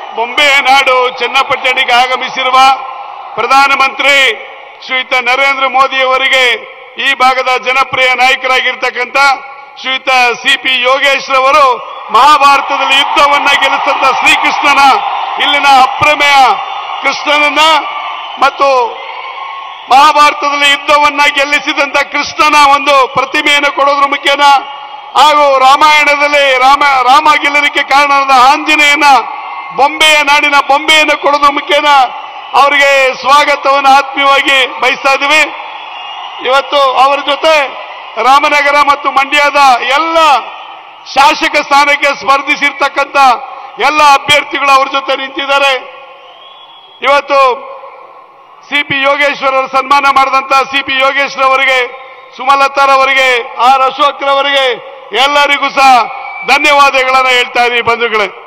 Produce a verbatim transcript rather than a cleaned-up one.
ಬೊಂಬೆ ನಾಡು ಚನ್ನಪಟ್ಟಣಕ್ಕೆ ಆಗಮಿಸಿರುವ ಪ್ರಧಾನಮಂತ್ರಿ ಶ್ರೀಯುತ ನರೇಂದ್ರ ಮೋದಿಯವರಿಗೆ ಈ ಭಾಗದ ಜನಪ್ರಿಯ ನಾಯಕರಾಗಿರ್ತಕ್ಕಂಥ ಶ್ರೀಯುತ ಸಿ ಪಿ ಯೋಗೇಶ್ ರವರು ಮಹಾಭಾರತದಲ್ಲಿ ಯುದ್ಧವನ್ನ ಗೆಲ್ಲಿಸಿದ ಶ್ರೀಕೃಷ್ಣನ ಇಲ್ಲಿನ ಅಪ್ರಮೇಯ ಕೃಷ್ಣನನ್ನ ಮತ್ತು ಮಹಾಭಾರತದಲ್ಲಿ ಯುದ್ಧವನ್ನ ಗೆಲ್ಲಿಸಿದಂತ ಕೃಷ್ಣನ ಒಂದು ಪ್ರತಿಮೆಯನ್ನು ಕೊಡೋದ್ರ ಮುಖೇನ ಹಾಗೂ ರಾಮಾಯಣದಲ್ಲಿ ರಾಮ ರಾಮ ಗೆಲ್ಲಲಿಕ್ಕೆ ಕಾರಣವಾದ ಆಂಜನೇಯನ ಬೊಂಬೆಯ ನಾಡಿನ ಬೊಂಬೆಯನ್ನು ಕೊಡೋದ್ರ ಮುಖೇನ ಅವರಿಗೆ ಸ್ವಾಗತವನ್ನು ಆತ್ಮೀಯವಾಗಿ ಬಯಸ್ತಾ ಇದ್ದೀವಿ. ಇವತ್ತು ಅವರ ಜೊತೆ ರಾಮನಗರ ಮತ್ತು ಮಂಡ್ಯದ ಎಲ್ಲ ಶಾಸಕ ಸ್ಥಾನಕ್ಕೆ ಸ್ಪರ್ಧಿಸಿರ್ತಕ್ಕಂಥ ಎಲ್ಲ ಅಭ್ಯರ್ಥಿಗಳು ಅವರ ಜೊತೆ ನಿಂತಿದ್ದಾರೆ. ಇವತ್ತು ಸಿಪಿ ಯೋಗೇಶ್ವರ್ ಅವರು ಸನ್ಮಾನ ಮಾಡಿದಂತ ಸಿಪಿ ಯೋಗೇಶ್ವರ್ ಅವರಿಗೆ, ಸುಮಲತಾರವರಿಗೆ, ಆರ್ ಅಶೋಕ್ ರವರಿಗೆ ಎಲ್ಲರಿಗೂ ಸಹ ಧನ್ಯವಾದಗಳನ್ನು ಹೇಳ್ತಾ ಇದ್ದೀವಿ ಬಂಧುಗಳೇ.